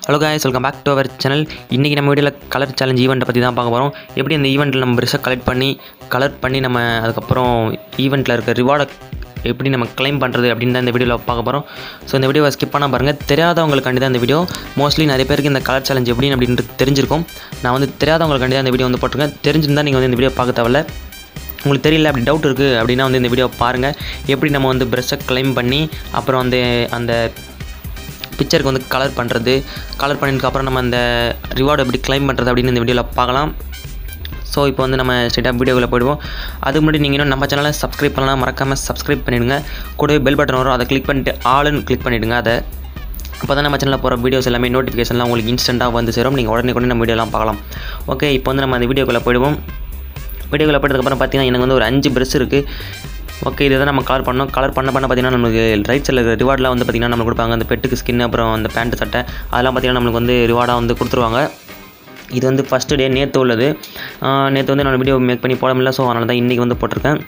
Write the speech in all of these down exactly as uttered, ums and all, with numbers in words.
Hello guys, welcome back to our channel. இன்னைக்கு நம்ம வீடியோல கலர் சேலஞ்ச் ஈவென்ட் பத்தி தான் பார்க்க போறோம். எப்படி இந்த ஈவென்ட்ல நம்ம பிரஷ் கலெக்ட் பண்ணி கலர் பண்ணி நம்ம அதுக்கு அப்புறம் ஈவென்ட்ல இருக்க ரிவார்ட் எப்படி நம்ம க்ளைம் பண்றது அப்படினு தான் இந்த வீடியோல பார்க்க போறோம். சோ இந்த வீடியோவை ஸ்கிப் பண்ணாம பாருங்க. தெரியாதவங்களுக்காண்டி தான் இந்த வீடியோ. மோஸ்ட்லி நிறைய பேருக்கு இந்த கலர் சேலஞ்ச் எப்படி அப்படினு தெரிஞ்சிருக்கும். நான் வந்து தெரியாதவங்களுக்காண்டி தான் இந்த வீடியோ வந்து போட்டுருக்கேன். தெரிஞ்சிருந்தா நீங்க வந்து இந்த வீடியோ பார்க்க தேவையில்ல. உங்களுக்கு தெரியல அப்படி டவுட் இருக்குது அப்படின்னா வந்து இந்த வீடியோ பாருங்கள். எப்படி நம்ம வந்து பிரஷ்ஷை க்ளைம் பண்ணி அப்புறம் வந்து அந்த பிக்சருக்கு வந்து கலர் பண்ணுறது, கலர் பண்ணதுக்கப்புறம் நம்ம அந்த ரிவார்டு எப்படி க்ளைம் பண்ணுறது அப்படின்னு இந்த வீடியோவில் பார்க்கலாம். ஸோ இப்போ வந்து நம்ம ஸ்ட்ரெயிட்டாக வீடியோவில் போய்டுவோம். அதுக்கு முன்னாடி நீங்கள் இன்னும் நம்ம சேனலை சப்ஸ்கிரைப் பண்ணலாம், மறக்காமல் சப்ஸ்கிரைப் பண்ணிவிடுங்க. கூடவே பெல் பட்டன் வரும், அதை கிளிக் பண்ணிட்டு ஆளுன்னு கிளிக் பண்ணிவிடுங்க. அதை அப்போ தான் நம்ம சேனலில் போகிற வீடியோஸ் எல்லாமே நோட்டிஃபிகேஷன்லாம் உங்களுக்கு இன்ஸ்டண்ட்டாக வந்து சேரும். நீங்கள் உடனே கூட நம்ம வீடியோலாம் பார்க்கலாம். ஓகே, இப்போ வந்து நம்ம அந்த வீடியோக்குள்ளே போய்டுவோம். வீடியோவில் போட்டதுக்கப்புறம் பார்த்தீங்கன்னா எனக்கு வந்து ஒரு அஞ்சு ப்ரெஷ் இருக்குது. ஓகே, இதை தான் நம்ம கலர் பண்ணோம். கலர் பண்ண பண்ண பார்த்தீங்கன்னா நமக்கு ரைட் சைடில் இருக்கிற ரிவார்டெலாம் வந்து பார்த்திங்கன்னா நம்மளுக்கு கொடுப்பாங்க. அந்த பெட்டுக்கு ஸ்கின், அப்புறம் அந்த பேண்ட்டு சட்டை அதெல்லாம் பார்த்திங்கன்னா நம்மளுக்கு வந்து ரிவார்டாக வந்து கொடுத்துருவாங்க. இது வந்து ஃபஸ்ட்டு டே நேற்று உள்ளது. நேற்று வந்து நான் வீடியோ மேக் பண்ணி போட முடியல. ஸோ அதனால தான் இன்றைக்கி வந்து போட்டிருக்கேன்.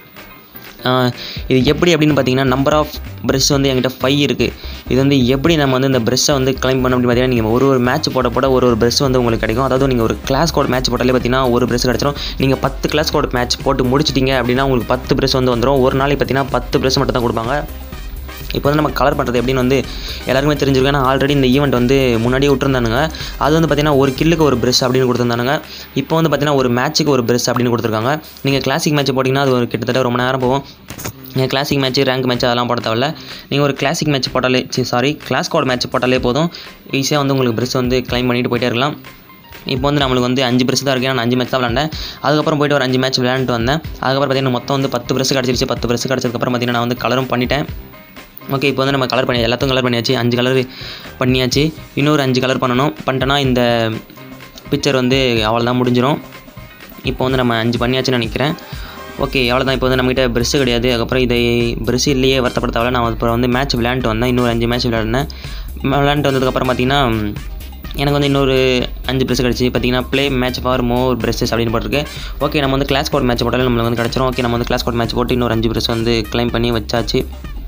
இது எப்படி அப்படின்னு பார்த்தீங்கன்னா நம்பர் ஆஃப் ப்ரெஷ் வந்து என்கிட்ட ஃபைவ் இருக்குது. இது வந்து எப்படி நம்ம வந்து இந்த ப்ரெஷ்ஷை வந்து கிளைம் பண்ண அப்படின்னு பார்த்தீங்கன்னா நீங்கள் ஒரு ஒரு மேட்ச் போட போட ஒரு ஒரு ப்ரெஷ் வந்து உங்களுக்கு கிடைக்கும். அதாவது நீங்கள் ஒரு கிளாஸ் கோட் மேட்ச் போட்டாலே பார்த்தீங்கன்னா ஒரு ப்ரெஷ் கிடச்சிரும். நீங்கள் பத்து கிளாஸ் கோட் மேட்ச் போட்டு முடிச்சிட்டிங்க அப்படின்னா உங்களுக்கு பத்து ப்ரெஷ் வந்து வந்துடும். ஒரு நாளைக்கு பார்த்தீங்கன்னா பத்து ப்ரெஷ் மட்டும் தான் கொடுப்பாங்க. இப்போ வந்து நம்ம கலர் பண்ணுறது எப்படின்னு வந்து எல்லாருமே தெரிஞ்சிருக்கும். ஏன்னா ஆல்ரெடி இந்த ஈவெண்ட் வந்து முன்னாடியே விட்டுருந்தானுங்க. அது வந்து பார்த்திங்கன்னா ஒரு கில்லுக்கு ஒரு ப்ரெஷ் அப்படின்னு கொடுத்துருந்தானுங்க. இப்போ வந்து பார்த்திங்கன்னா ஒரு மேட்ச்சுக்கு ஒரு ப்ரெஷ் அப்படின்னு கொடுத்துருக்காங்க. நீங்கள் கிளாசிக் மேட்ச் போட்டிங்கன்னா அது ஒரு கிட்டத்தட்ட ரொம்ப நேரம் போகும். நீங்கள் கிளாசிக் மேட்ச், ரேங்க் மேட்ச் அதெல்லாம் போட தேவையில்ல. நீங்கள் ஒரு கிளாசிக் மேட்ச் போட்டாலே சாரி கிளாஸ் கோட் மேட்ச் போட்டாலே போதும். ஈஸியாக வந்து உங்களுக்கு ப்ரெஷ் வந்து கிளைம் பண்ணிட்டு போயிட்டே இருக்கலாம். இப்போ வந்து நம்மளுக்கு வந்து அஞ்சு ப்ரெஷ் தான் இருக்குது. நான் அஞ்சு மேட்ச் தான் விளாண்டேன். அதுக்கப்புறம் போய்ட்டு ஒரு அஞ்சு மேட்ச் விளையாண்டு வந்தேன். அதுக்கப்புறம் பார்த்திங்கன்னா மொத்தம் வந்து பத்து ப்ரெஷ் கிடச்சிருச்சு. பத்து ப்ரெஷ் கிடச்சதுக்கப்புறம் பார்த்திங்கன்னா நான் வந்து கலரும் பண்ணிட்டேன். ஓகே, இப்போ வந்து நம்ம கலர் பண்ணி எல்லாத்தையும் கலர் பண்ணியாச்சு. அஞ்சு கலர் பண்ணியாச்சு. இன்னொரு அஞ்சு கலர் பண்ணணும். பண்ணிட்டேன்னா இந்த பிக்சர் வந்து அவ்வளோதான் முடிஞ்சிடும். இப்போ வந்து நம்ம அஞ்சு பண்ணியாச்சுன்னு நினைக்கிறேன். ஓகே, அவ்வளோதான். இப்போ வந்து நம்மகிட்ட ப்ரெஷ்ஷு கிடையாது. அதுக்கப்புறம் இதை ப்ரெஷ் இல்லையே வருத்தப்படுத்தாவில் நான் அப்புறம் வந்து மேட்ச் விளையாண்டுட்டு வந்தேன். இன்னொரு அஞ்சு மேட்ச் விளையாடினேன். விளையாண்டுட்டு வந்ததுக்கப்புறம் பார்த்திங்கன்னா எனக்கு வந்து இன்னொரு அஞ்சு ப்ரெஷ் கிடச்சி. பார்த்திங்கன்னா play match for more brushes அப்படின்னு போட்டிருக்கு. ஓகே, நம்ம வந்து கிளாஸ் கோட் மேட்ச் போட்டாலும் நம்மளுக்கு வந்து கிடச்சிரும். ஓகே, நம்ம வந்து கிளாஸ் கோட் மேட்ச் போட்டு இன்னொரு அஞ்சு ப்ரெஷ் வந்து க்ளைம் பண்ணி வச்சாச்சு.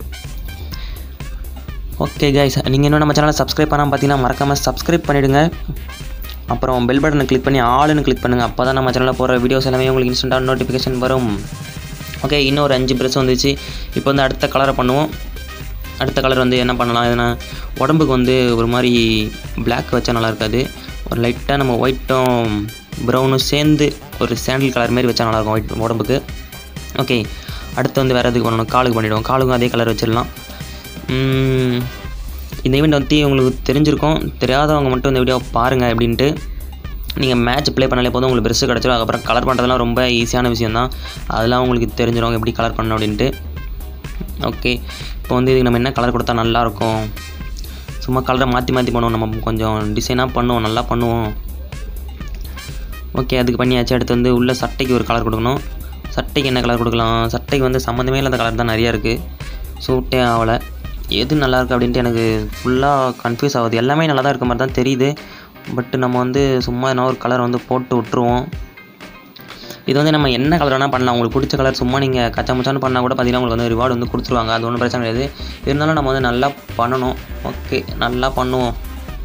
ஓகே கைஸ், நீங்கள் இன்னும் நம்ம சேனலை சப்ஸ்கிரைப் பண்ணாமல் பார்த்தீங்கன்னா மறக்காமல் சப்ஸ்கிரைப் பண்ணிவிடுங்க. அப்புறம் பெல் பட்டனை கிளிக் பண்ணி ஆளுன்னு கிளிக் பண்ணுங்கள். அப்போ தான் நம்ம சேனலில் போகிற வீடியோஸ் எல்லாமே உங்களுக்கு இன்ஸ்டண்ட்டாக நோட்டிஃபிகேஷன் வரும். ஓகே, இன்னும் ஒரு அஞ்சு ப்ரெஷ் வந்துச்சு. இப்போ வந்து அடுத்த கலரை பண்ணுவோம். அடுத்த கலர் வந்து என்ன பண்ணலாம், எதுனா உடம்புக்கு வந்து ஒரு மாதிரி பிளாக் வச்சா நல்லா இருக்காது. ஒரு லைட்டாக நம்ம ஒயிட்டும் ப்ரௌனும் சேர்ந்து ஒரு சாண்டில் கலர் மாதிரி வச்சா நல்லாயிருக்கும் ஒயிட் உடம்புக்கு. ஓகே, அடுத்து வந்து வேறு எதுக்கு பண்ணணும், காலுக்கு பண்ணிவிடுவோம். காலுக்கும் அதே கலர் வச்சிடலாம். இந்த ஈவெண்ட் வந்து உங்களுக்கு தெரிஞ்சிருக்கும். தெரியாதவங்க மட்டும் இந்த வீடியோ பாருங்கள் அப்படின்ட்டு. நீங்கள் மேட்ச் ப்ளே பண்ணாலே போதும், உங்களுக்கு ப்ரெஷ் கிடச்சிடும். அதுக்கப்புறம் கலர் பண்ணுறதுலாம் ரொம்ப ஈஸியான விஷயம் தான். அதெல்லாம் உங்களுக்கு தெரிஞ்சிடும் எப்படி கலர் பண்ணணும் அப்படின்ட்டு. ஓகே, இப்போ வந்து இதுக்கு நம்ம என்ன கலர் கொடுத்தா நல்லாயிருக்கும். சும்மா கலரை மாற்றி மாற்றி பண்ணுவோம். நம்ம கொஞ்சம் டிசைனாக பண்ணுவோம், நல்லா பண்ணுவோம். ஓகே, அதுக்கு பண்ணியாச்சு. அடுத்து வந்து உள்ள சட்டைக்கு ஒரு கலர் கொடுக்கணும். சட்டைக்கு என்ன கலர் கொடுக்கலாம், சட்டைக்கு வந்து சம்மந்தமே இல்லாத கலர் தான் நிறையா இருக்குது. சூட்டே ஆகலை. எது நல்லாயிருக்கு அப்படின்ட்டு எனக்கு ஃபுல்லாக கன்ஃபியூஸ் ஆகுது. எல்லாமே நல்லா தான் இருக்க மாதிரி தான் தெரியுது. பட் நம்ம வந்து சும்மா என்ன ஒரு கலர் வந்து போட்டு விட்டுருவோம். இது வந்து நம்ம என்ன கலர் வேணால் பண்ணலாம். உங்களுக்கு பிடிச்ச கலர் சும்மா நீங்கள் கச்சா முச்சான்னு பண்ணால் கூட பார்த்தீங்கன்னா உங்களுக்கு வந்து ரிவார்டு வந்து கொடுத்துருவாங்க. அது ஒன்றும் பிரச்சனை கிடையாது. இருந்தாலும் நம்ம வந்து நல்லா பண்ணணும். ஓகே, நல்லா பண்ணுவோம்.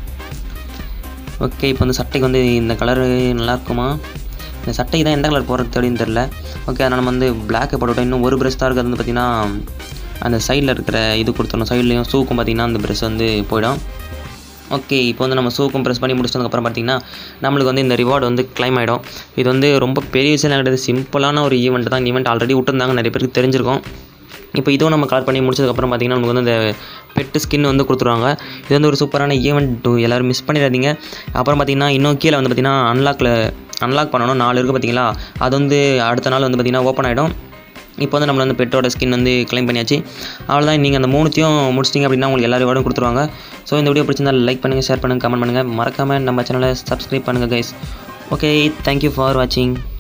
ஓகே, இப்போ வந்து சட்டைக்கு வந்து இந்த கலரு நல்லாயிருக்குமா, இந்த சட்டைக்கு தான் எந்த கலர் போடுறது அப்படின்னு தெரில. ஓகே, அதனால் நம்ம வந்து பிளாக்கை போட்டுவிட்டோம். இன்னும் ஒரு ப்ரெஷ் தான் இருக்குது. அது வந்து பார்த்திங்கன்னா அந்த சைடில் இருக்கிற இது கொடுத்துடணும். சைட்லேயும் ஷூக்கும் பார்த்திங்கன்னா அந்த ப்ரெஷ் வந்து போயிடும். ஓகே, இப்போ வந்து நம்ம ஷூக்கும் ப்ரெஸ் பண்ணி முடிச்சதுக்கப்புறம் பார்த்திங்கன்னா நம்மளுக்கு வந்து இந்த ரிவார்டு வந்து க்ளைம் ஆகிடும். இது வந்து ரொம்ப பெரிய விஷயம் கிடையாது. சிம்பிளான ஒரு ஈவெண்ட் தான். ஈவெண்ட் ஆல்ரெடி விட்டுருந்தாங்க, நிறைய பேருக்கு தெரிஞ்சிருக்கும். இப்போ இதுவும் நம்ம கலர் பண்ணி முடிச்சதுக்கப்புறம் பார்த்திங்கன்னா நமக்கு வந்து அந்த பெட்டு ஸ்கின் வந்து கொடுத்துருவாங்க. இது வந்து ஒரு சூப்பரான ஈவெண்ட், எல்லோரும் மிஸ் பண்ணிடாதீங்க. அப்புறம் பார்த்திங்கன்னா இன்னும் கீழே வந்து பார்த்திங்கன்னா அன்லாக்கில் அன்லாக் பண்ணணும். நாலு இருக்குது பார்த்திங்களா, அது வந்து அடுத்த நாள் வந்து பார்த்திங்கன்னா ஓப்பன் ஆகிடும். இப்போ வந்து நம்மள வந்து பெட்டோட ஸ்கின் வந்து க்ளைம் பண்ணியாச்சு. அவ்வளோதான். நீங்கள் அந்த மூணுத்தையும் முடிச்சிட்டிங்க அப்படின்னா உங்களுக்கு எல்லா ரிவார்டும் கொடுத்துருவாங்க. ஸோ இந்த வீடியோ பிடிச்சிருந்தால் லைக் பண்ணுங்கள், ஷேர் பண்ணுங்கள், கமெண்ட் பண்ணுங்கள். மறக்காமல் நம்ம சேனலை சப்ஸ்கிரைப் பண்ணுங்கள் கைஸ். ஓகே, தேங்க்யூ ஃபார் வாட்சிங்.